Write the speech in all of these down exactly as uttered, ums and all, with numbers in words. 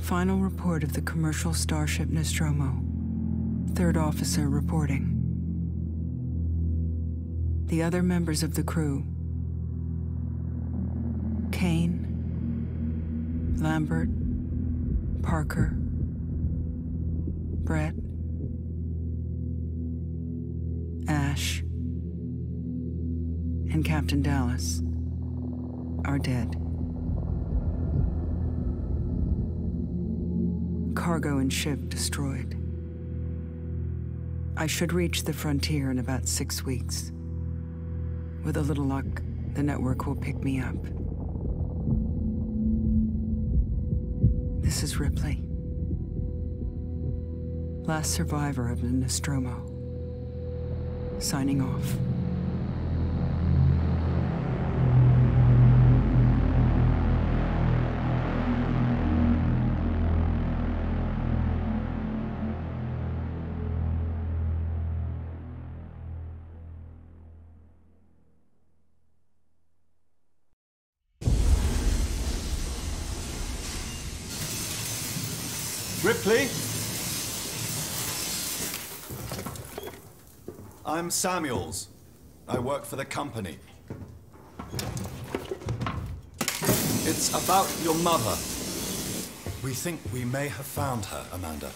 Final report of the commercial starship Nostromo. Third officer reporting. The other members of the crew: Kane, Lambert, Parker, Brett, Ash, and Captain Dallas are dead. Cargo and ship destroyed. I should reach the frontier in about six weeks. With a little luck, the network will pick me up. This is Ripley. Last survivor of the Nostromo. Signing off. Ripley? I'm Samuels. I work for the company. It's about your mother. We think we may have found her, Amanda.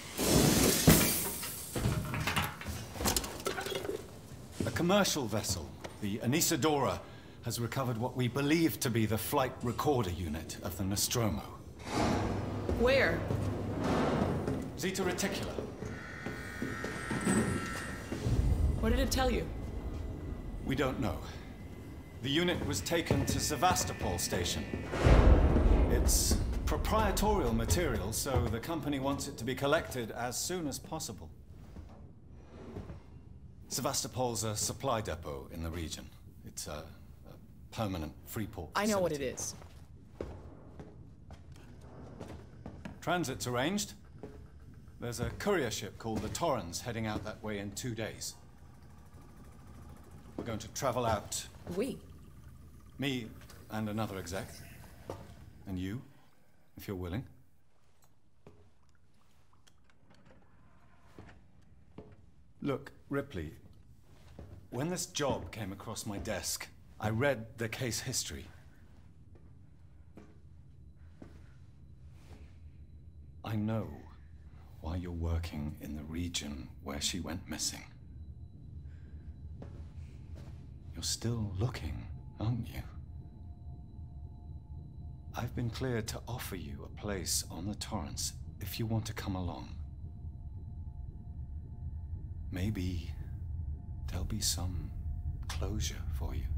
A commercial vessel, the Anisadora, has recovered what we believe to be the flight recorder unit of the Nostromo. Where? Zeta Reticula. What did it tell you? We don't know. The unit was taken to Sevastopol station. It's proprietorial material, so the company wants it to be collected as soon as possible. Sevastopol's a supply depot in the region. It's a, a permanent free port facility. I know what it is. Transit's arranged. There's a courier ship called the Torrens heading out that way in two days. We're going to travel out. We? Me and another exec. And you, if you're willing. Look, Ripley, when this job came across my desk, I read the case history. I know why you're working in the region where she went missing. You're still looking, aren't you? I've been cleared to offer you a place on the Torrens if you want to come along. Maybe there'll be some closure for you.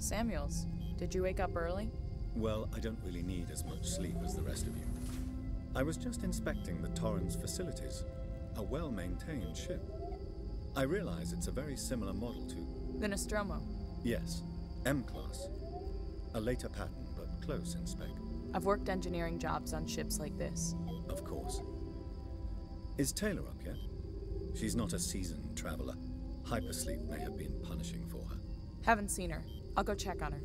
Samuels, did you wake up early? Well, I don't really need as much sleep as the rest of you. I was just inspecting the Torrens facilities. A well-maintained ship. I realize it's a very similar model to... The Nostromo. Yes, M-class. A later pattern, but close in spec. I've worked engineering jobs on ships like this. Of course. Is Taylor up yet? She's not a seasoned traveler. Hypersleep may have been punishing for her. Haven't seen her. I'll go check on her.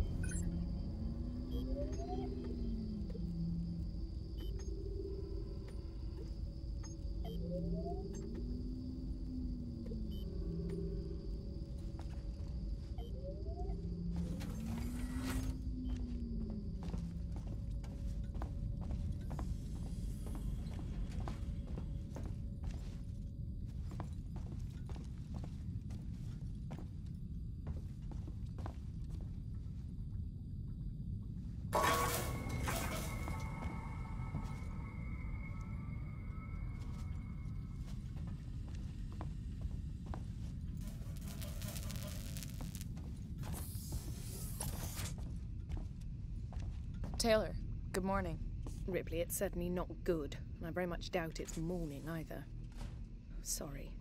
Taylor, good morning. Ripley, it's certainly not good. I very much doubt it's morning either. Sorry.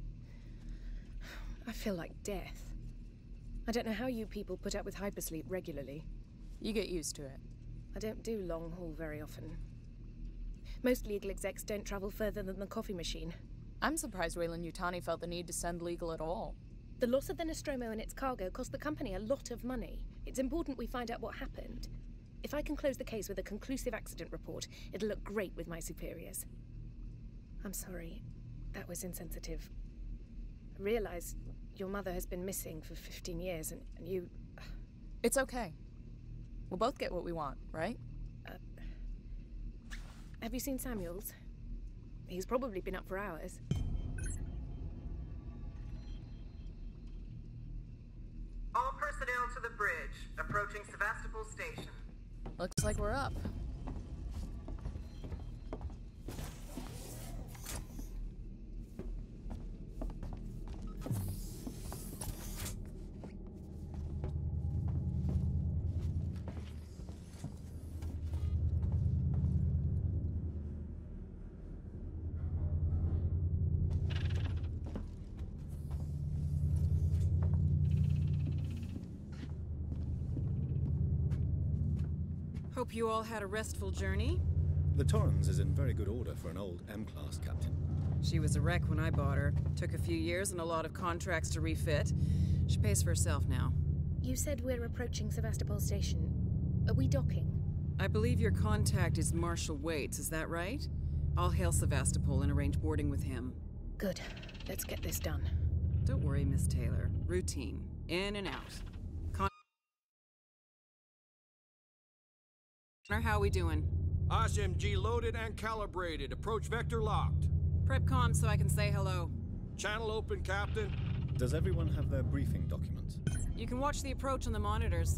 I feel like death. I don't know how you people put up with hypersleep regularly. You get used to it. I don't do long haul very often. Most legal execs don't travel further than the coffee machine. I'm surprised AAlien Yutani felt the need to send legal at all. The loss of the Nostromo and its cargo cost the company a lot of money. It's important we find out what happened. If I can close the case with a conclusive accident report, it'll look great with my superiors. I'm sorry. That was insensitive. I realize your mother has been missing for fifteen years, and, and you... It's okay. We'll both get what we want, right? Uh, have you seen Samuels? He's probably been up for hours. All personnel to the bridge, approaching Sevastopol Station. Looks like we're up. Hope you all had a restful journey. The Torrens is in very good order for an old M-class captain. She was a wreck when I bought her. Took a few years and a lot of contracts to refit. She pays for herself now. You said we're approaching Sevastopol Station. Are we docking? I believe your contact is Marshal Waits, is that right? I'll hail Sevastopol and arrange boarding with him. Good. Let's get this done. Don't worry, Miss Taylor. Routine. In and out. How we doing? S M G loaded and calibrated. Approach vector locked. Prep comms so I can say hello. Channel open, Captain. Does everyone have their briefing documents? You can watch the approach on the monitors.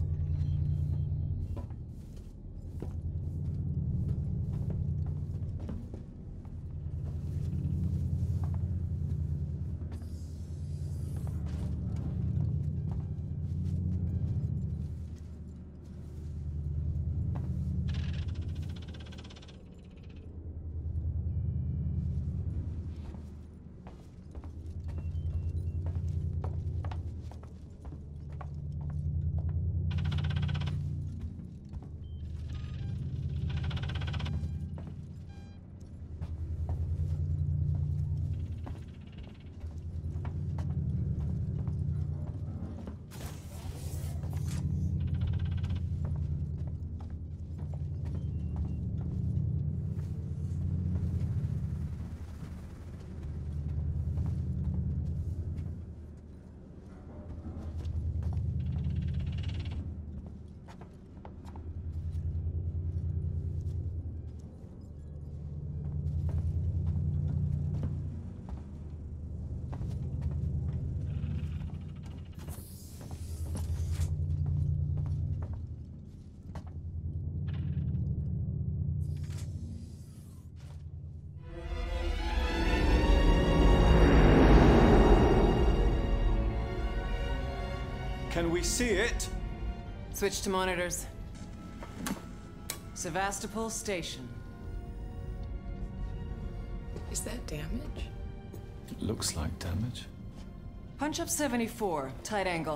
Can we see it? Switch to monitors. Sevastopol Station. Is that damage? It looks like damage. Punch up seventy-four, tight angle.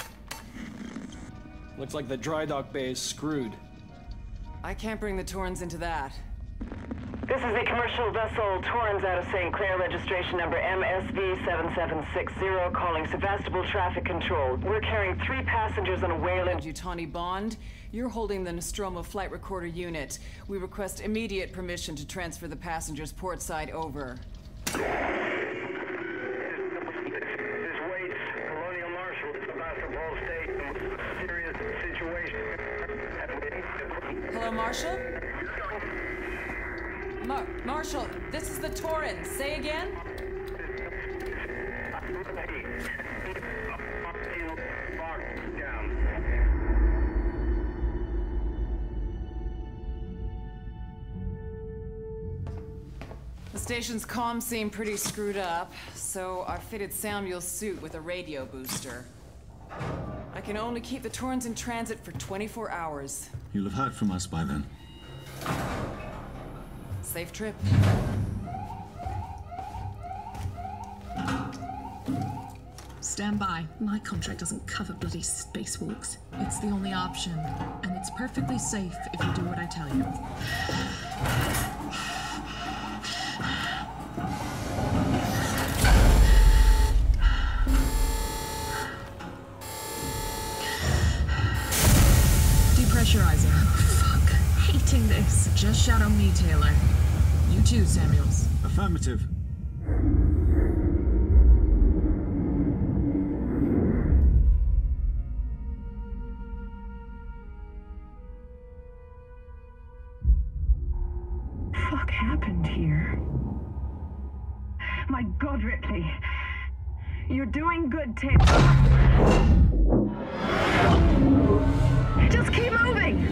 Looks like the dry dock bay is screwed. I can't bring the Torrens into that. This is the commercial vessel Torrens out of Saint Clair, registration number M S V seven seven six zero, calling Sevastopol Traffic Control. We're carrying three passengers on a Wayland. Yutani Bond, you're holding the Nostromo flight recorder unit. We request immediate permission to transfer the passengers port side over. This Waits, Colonial Marshal, Sevastopol Station. Serious situation. Hello, Marshal? Mar Marshal, this is the Torrens. Say again? The station's comms seem pretty screwed up, so I fitted Samuel's suit with a radio booster. I can only keep the Torrens in transit for twenty-four hours. You'll have heard from us by then. Safe trip. Stand by. My contract doesn't cover bloody spacewalks. It's the only option, and it's perfectly safe if you do what I tell you. Depressurizing. Oh, fuck. Hating this. Just shadow me, Taylor. You too, Samuels. Affirmative. Fuck happened here? My God, Ripley. You're doing good, Taylor. Just keep moving!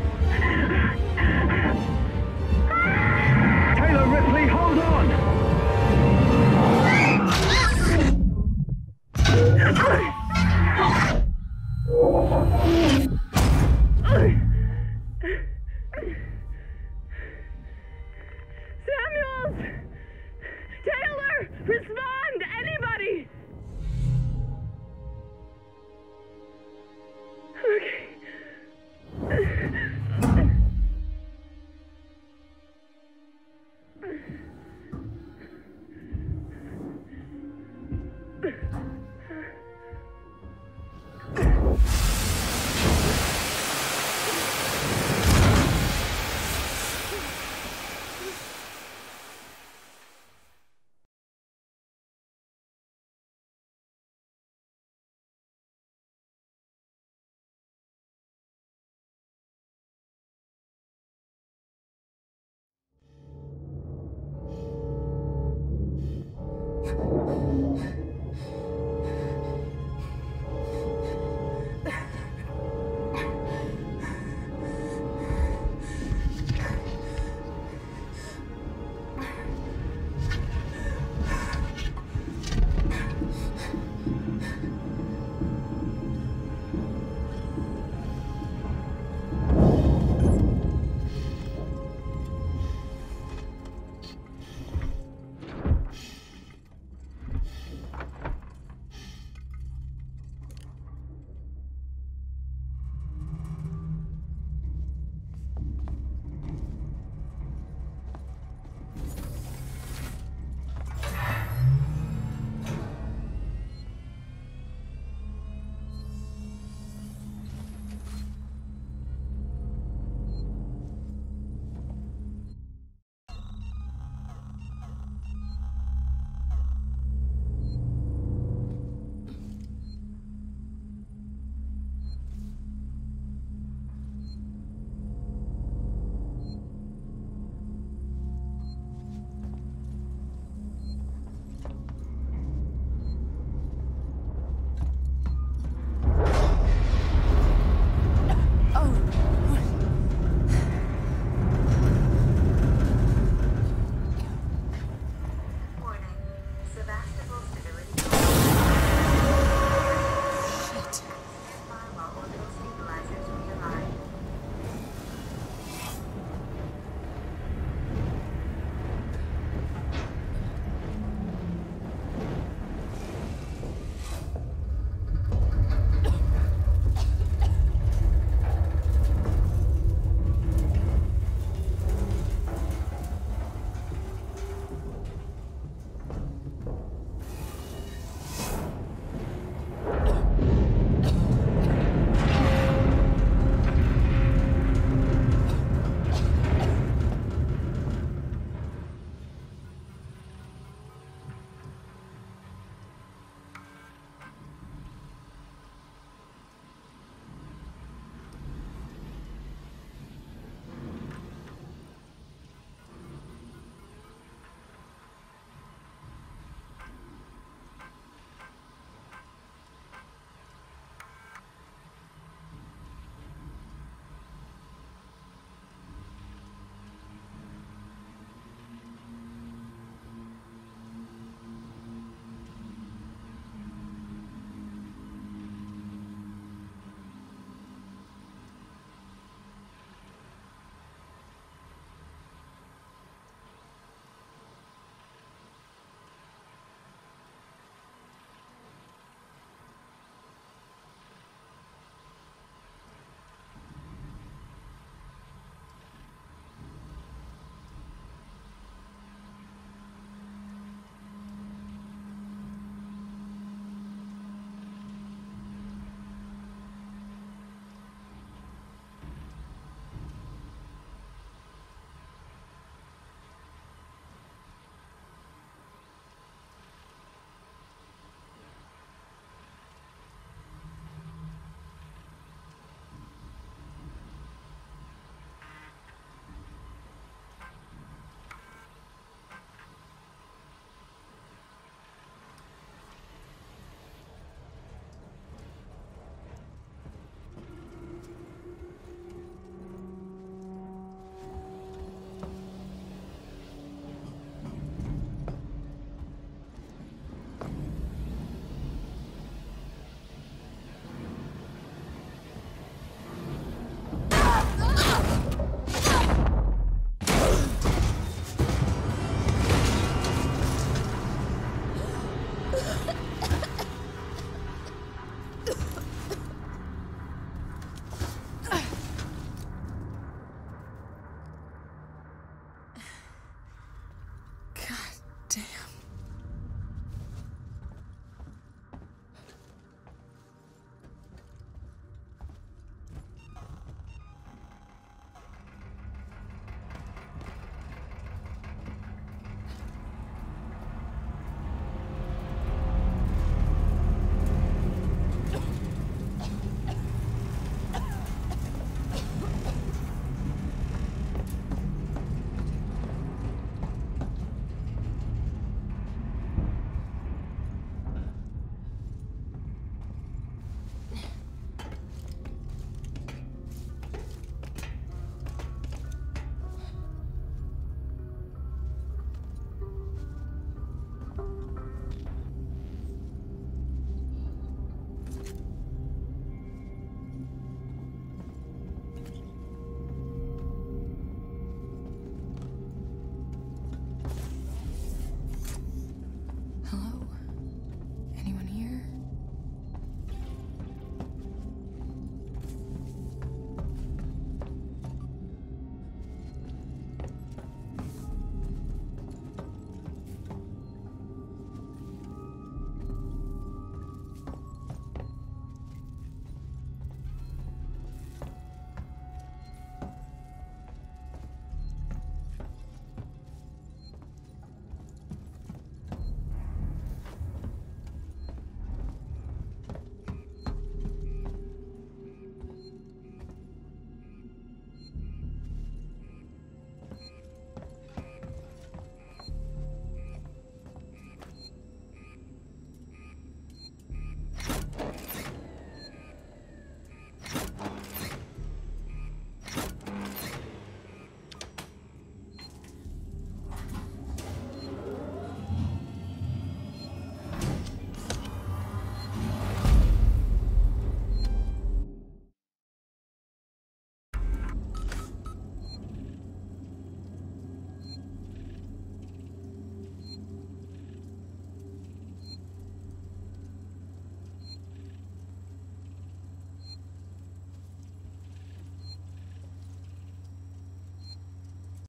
Taylor, Ripley, hold on! Samuels! Taylor! Respond! Anybody! Okay. Damn.